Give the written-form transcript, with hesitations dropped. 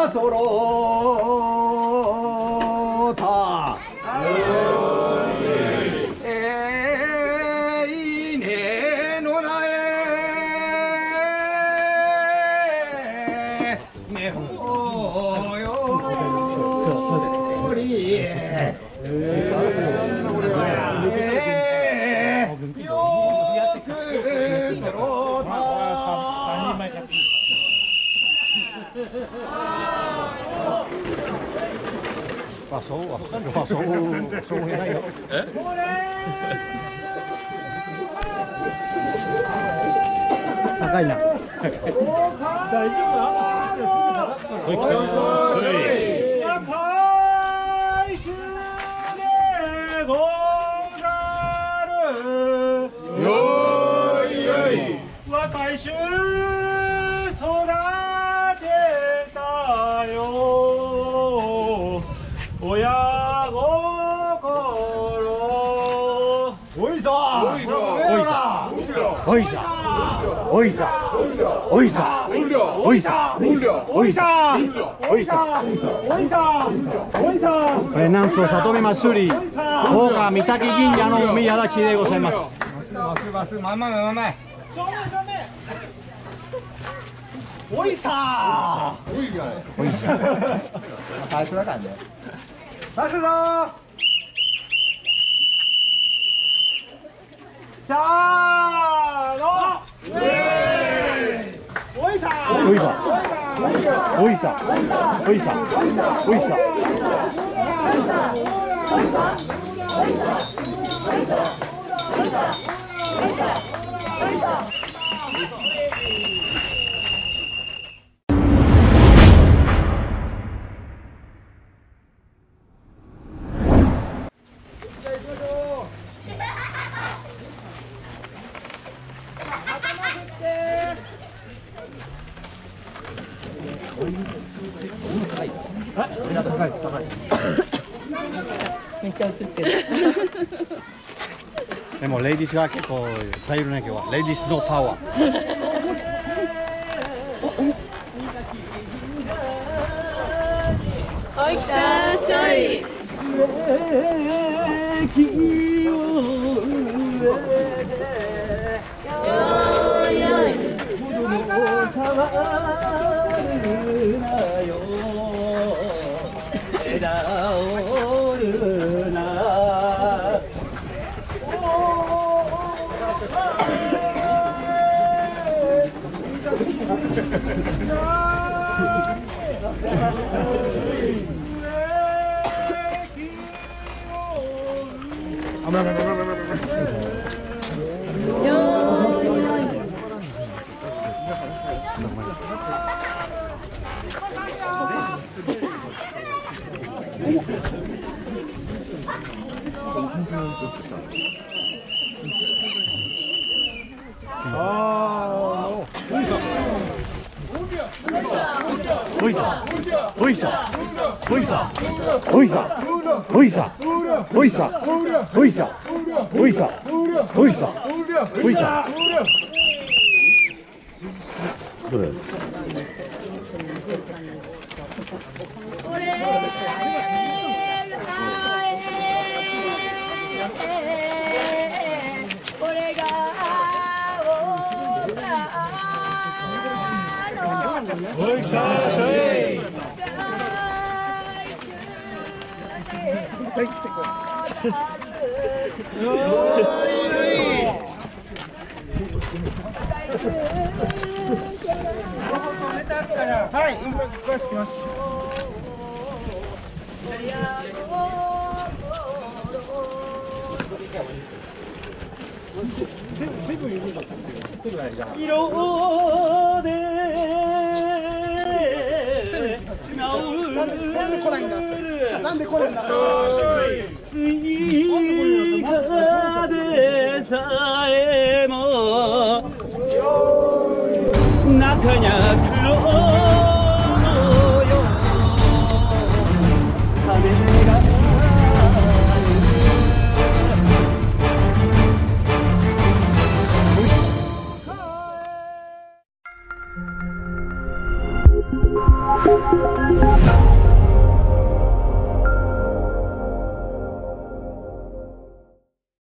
揃った稲の苗目ほよりあ、そうわかるよ。そうないよ。高いな。大丈夫だ。回収でござる。よいよい。若い衆育てたよ。親心おいさおいさおいさおいさおいさおいさおいさ南総里見祭り大川御嶽神社の宮立でございます。まんまおいさおいさ最初だからね。最初ださあのおいさおいさおいさおいさおいさめっちゃ映ってる。でもレディースが結構いっぱいいるね今日は。レディースのパワー。 おいたしょい。おいさおいさおいさおいさおいさおいさおいさおいさおいさおいさどれおいさはい、詳しくます。色でなんで来ないんだ。なんで来ないんだ。スイカでさえも中にゃ黒